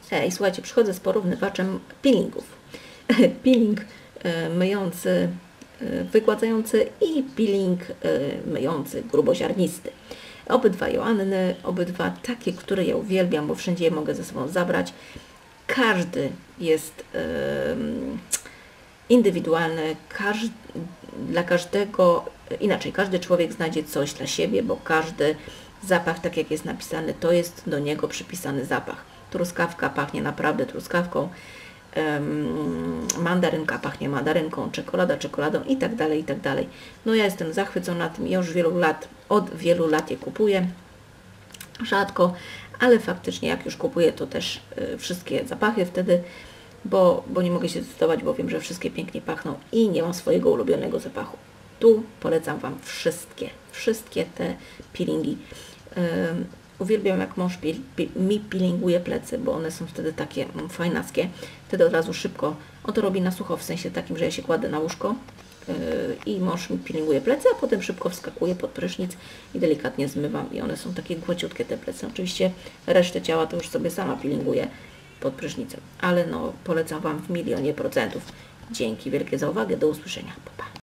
I słuchajcie, przychodzę z porównywaczem peelingów. Peeling myjący, wygładzający i peeling myjący gruboziarnisty. Obydwa Joanny, obydwa takie, które ja uwielbiam, bo wszędzie je mogę ze sobą zabrać. Każdy jest indywidualny, dla każdego, inaczej, każdy człowiek znajdzie coś dla siebie, bo każdy zapach, tak jak jest napisany, to jest do niego przypisany zapach. Truskawka pachnie naprawdę truskawką, mandarynka pachnie mandarynką, czekolada czekoladą i tak dalej, i tak dalej. No ja jestem zachwycona tym, ja już od wielu lat je kupuję, rzadko, ale faktycznie jak już kupuję, to też wszystkie zapachy wtedy, bo nie mogę się zdecydować, bo wiem, że wszystkie pięknie pachną i nie mam swojego ulubionego zapachu. Tu polecam Wam wszystkie te peelingi. Uwielbiam, jak mąż mi peelinguje plecy, bo one są wtedy takie fajnackie. Wtedy od razu szybko, on to robi na sucho, w sensie takim, że ja się kładę na łóżko i mąż mi peelinguje plecy, a potem szybko wskakuje pod prysznic i delikatnie zmywam i one są takie gładziutkie te plecy. Oczywiście resztę ciała to już sobie sama peelinguję pod prysznicem, ale no polecam Wam w 100%. Dzięki wielkie za uwagę, do usłyszenia. Pa, pa.